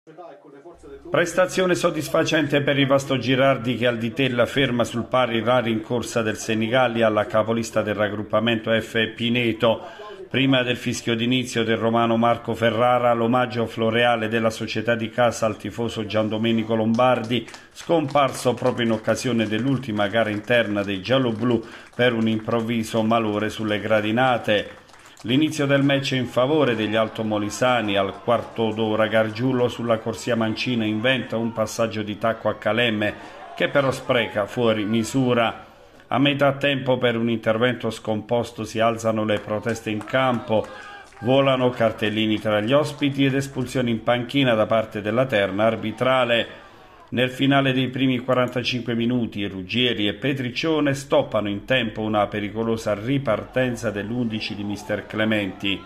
Prestazione soddisfacente per il Vasto Girardi che al di Tella ferma sul pari la rincorsa del Senigallia alla capolista del raggruppamento F Pineto. Prima del fischio d'inizio del romano Marco Ferrara, l'omaggio floreale della società di casa al tifoso Giandomenico Lombardi, scomparso proprio in occasione dell'ultima gara interna dei gialloblu per un improvviso malore sulle gradinate. L'inizio del match in favore degli altomolisani. Al quarto d'ora Gargiullo sulla corsia mancina inventa un passaggio di tacco a Calemme che però spreca fuori misura. A metà tempo per un intervento scomposto si alzano le proteste in campo, volano cartellini tra gli ospiti ed espulsioni in panchina da parte della terna arbitrale. Nel finale dei primi 45 minuti Ruggieri e Petriccione stoppano in tempo una pericolosa ripartenza dell'11 di mister Clementi.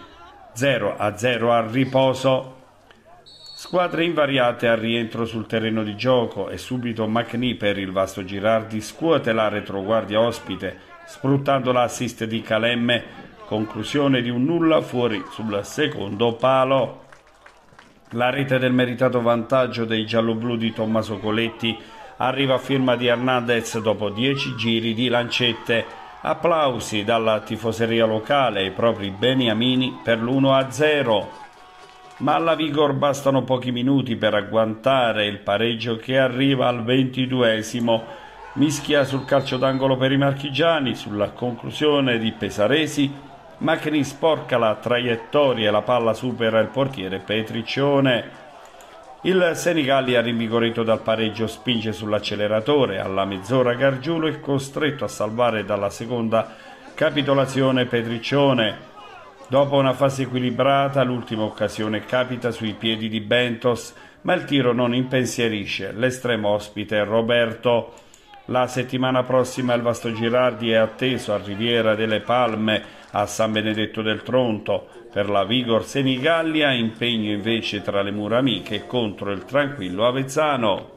0-0 al riposo. Squadre invariate al rientro sul terreno di gioco e subito Macni per il Vasto Girardi scuote la retroguardia ospite sfruttando l'assist di Calemme. Conclusione di un nulla fuori sul secondo palo. La rete del meritato vantaggio dei gialloblu di Tommaso Coletti arriva a firma di Hernandez dopo 10 giri di lancette. Applausi dalla tifoseria locale ai propri beniamini per l'1-0. Ma alla Vigor bastano pochi minuti per agguantare il pareggio che arriva al 22esimo. Mischia sul calcio d'angolo per i marchigiani, sulla conclusione di Pesaresi. Macni sporca la traiettoria e la palla supera il portiere Petriccione. Il Senigallia, rinvigorito dal pareggio, spinge sull'acceleratore. Alla mezz'ora Gargiulo è costretto a salvare dalla seconda capitolazione Petriccione. Dopo una fase equilibrata, l'ultima occasione capita sui piedi di Bentos, ma il tiro non impensierisce l'estremo ospite Roberto. La settimana prossima il Vasto Girardi è atteso a Riviera delle Palme, a San Benedetto del Tronto. Per la Vigor Senigallia impegno invece tra le mura amiche contro il tranquillo Avezzano.